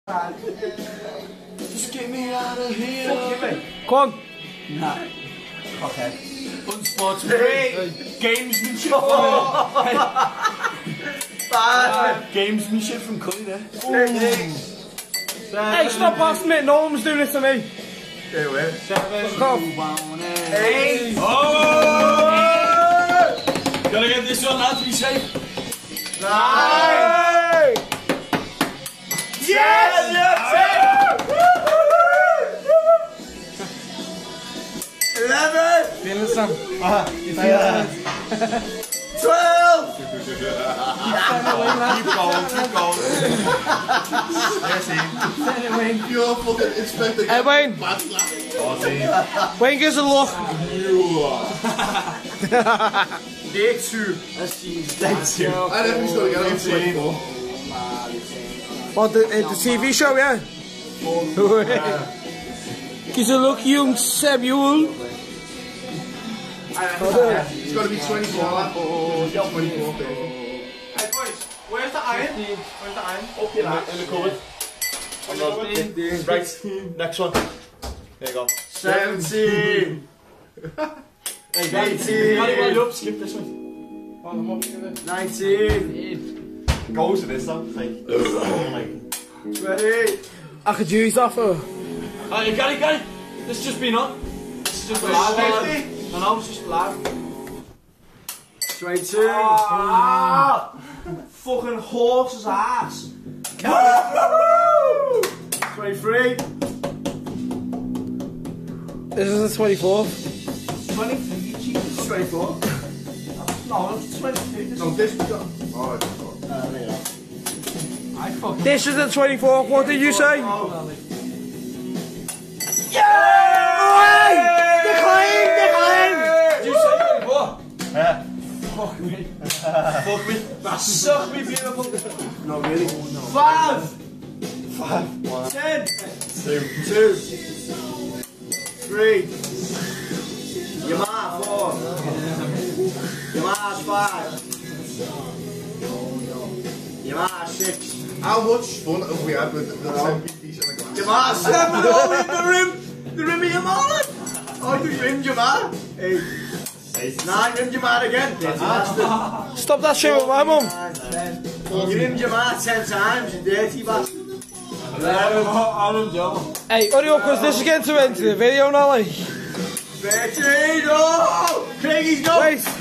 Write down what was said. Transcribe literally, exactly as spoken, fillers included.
Just get me out of here. Fuck you, mate. Come on. Nah. Okay. Unsportsmanship. Gamesmanship. Five. Gamesmanship from Cully there. Six. Seven. Hey, stop passing me. No one was doing this to me. There we go. Seven. Fuck off. Eight. Oh! Gotta get this one out to be safe. Nine. Yes! Yes! Eleven. Feeling some. Twelve. Keep going, keep going. Yes, he. You're fucking expecting Hey, Wayne. Oh, Wayne gives a look. Day two. Day two. I never used to get on twenty-four. What, the, uh, the T V show, yeah? Gives a look, young Samuel. It's got to be twenty-four, man. twenty-four, baby. Hey boys, where's the iron? Where's the iron? Up here, in the cupboard. Right, next one. There you go. Seventeen. Eighteen. Carry up, skip this one. Nineteen. Goes to this, though. Like, Twenty. I could use that for. Alright, Gary, Gary. This has just been on. This is just live. No, no, it's just live. Twenty-two. Ah, fucking horse's ass. Twenty-three. This is the twenty-fourth. Twenty-three. Jesus. Twenty-four. No, it's twenty-three. No, this we got. Oh, I fucking. This is the twenty-fourth. What did you say? Yeah! Decline! Decline! Did you say twenty-four? Yeah. Fuck me. Fuck me. Suck me, beautiful. no, really? Five. Five. One. Ten. Two. Two. Three. Your ma, four. Your ma's five. Your ma, six. How much fun have we had with the, the ten piece in the glass? Your ma, seven. Oh, in the rim. The rim of your ma. Oh, you rimmed your ma. Eight. Eight. Nine, rimmed your ma again. Dirty bastard. Stop that shit with my mum. Nine, ten. You rimmed your ma ten times, you dirty bastard. Eleven. Hey, hurry up, because this is getting to end to the video now, like. Thirteen. Oh! Craigie's go. Wait.